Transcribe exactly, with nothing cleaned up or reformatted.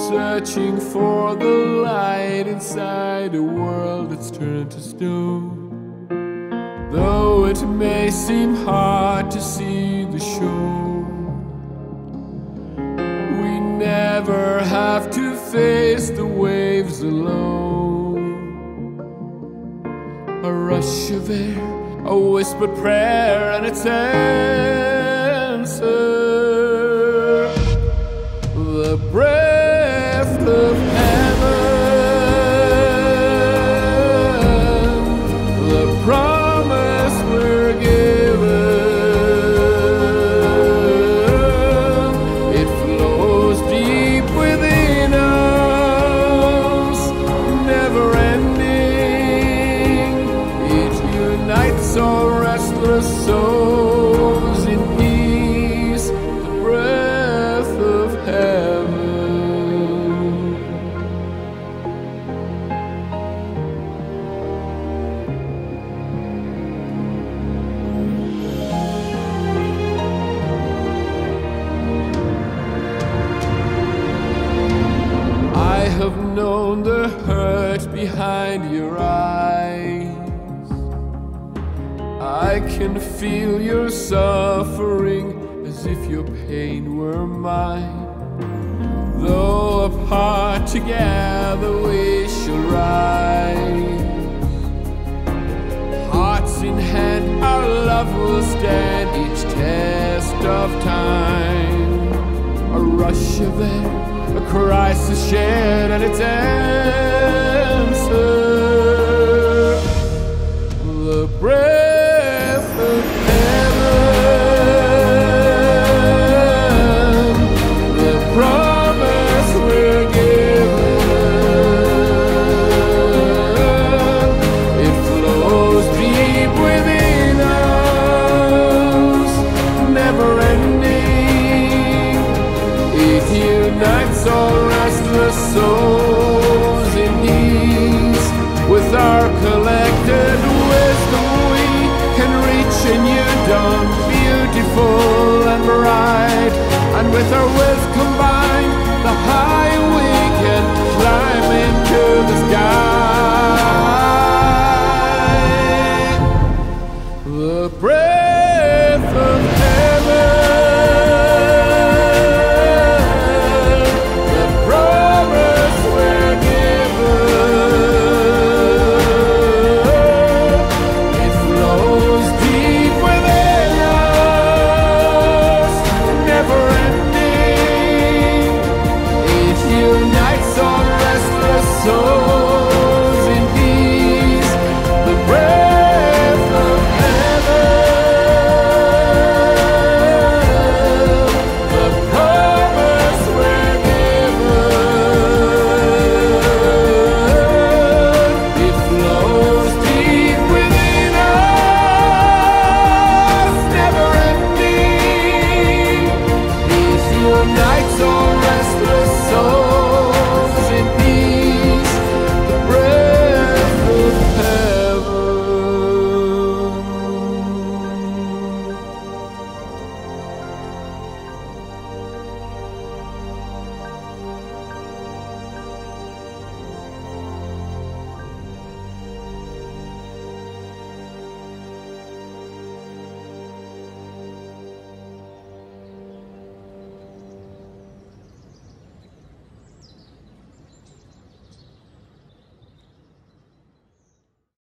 searching for the light inside a world that's turned to stone. Though it may seem hard to see the shore, we never have to face the waves alone. A rush of air, a whispered prayer, and its answer, the breath of heaven, the promise we're given. It flows deep within us, never ending. It unites all restless souls in peace, the breath of heaven. I have known the hurt behind your eyes. I can feel your suffering as if your pain were mine. Though apart, together we shall rise. Hearts in hand, our love will stand each test of time. A rush of air, a crisis shared, and its answer, the breath of heaven, the promise we're given. It flows deep within us, never ending. It unites all restless souls in peace. With our collected wisdom we can reach a new dawn, beautiful and bright. And with our wisdom